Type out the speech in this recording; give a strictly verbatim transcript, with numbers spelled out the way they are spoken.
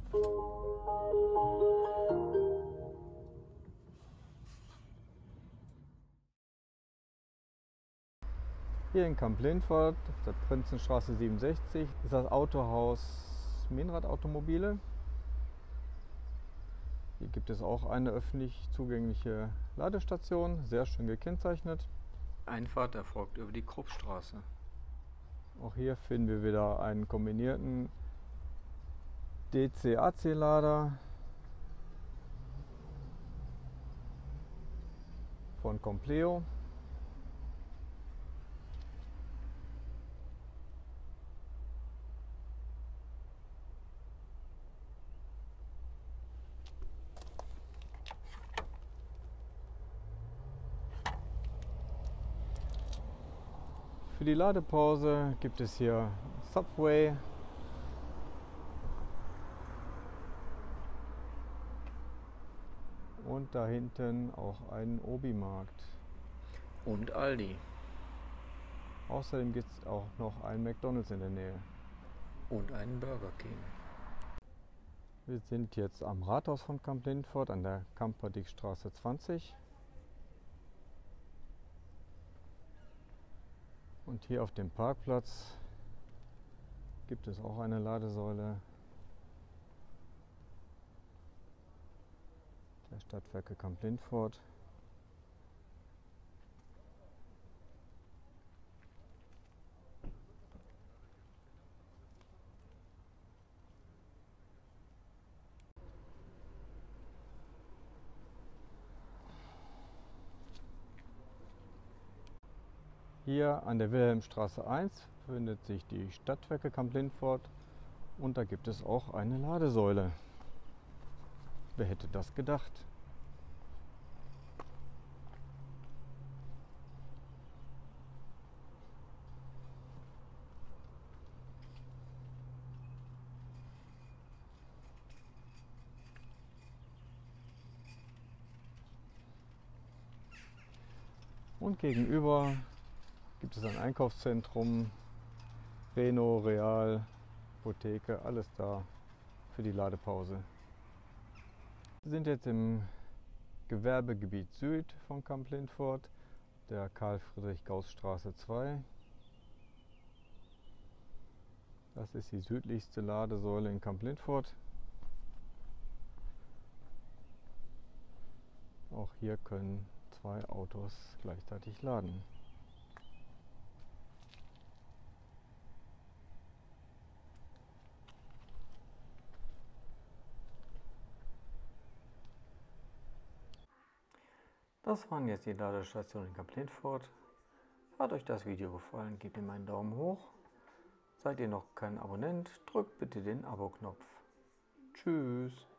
Hier in Kamp-Lintfort, auf der Prinzenstraße siebenundsechzig, ist das Autohaus Menrad Automobile. Hier gibt es auch eine öffentlich zugängliche Ladestation, sehr schön gekennzeichnet. Einfahrt erfolgt über die Kruppstraße. Auch hier finden wir wieder einen kombinierten D C-A C-Lader von Compleo. Für die Ladepause gibt es hier Subway. Und da hinten auch einen Obi-Markt. Und Aldi. Außerdem gibt es auch noch einen McDonald's in der Nähe. Und einen Burger King. Wir sind jetzt am Rathaus von Kamp-Lintfort an der Kamperdickstraße zwanzig. Und hier auf dem Parkplatz gibt es auch eine Ladesäule der Stadtwerke Kamp-Lintfort. Hier an der Wilhelmstraße eins befindet sich die Stadtwerke Kamp-Lintfort und da gibt es auch eine Ladesäule. Wer hätte das gedacht? Und gegenüber gibt es ein Einkaufszentrum, Reno, Real, Apotheke, alles da für die Ladepause. Wir sind jetzt im Gewerbegebiet Süd von Kamp-Lintfort, der Karl-Friedrich-Gauß-Straße zwei. Das ist die südlichste Ladesäule in Kamp-Lintfort. Auch hier können zwei Autos gleichzeitig laden. Das waren jetzt die Ladestationen in Kamp-Lintfort. Hat euch das Video gefallen, gebt ihm einen Daumen hoch. Seid ihr noch kein Abonnent, drückt bitte den Abo-Knopf. Tschüss.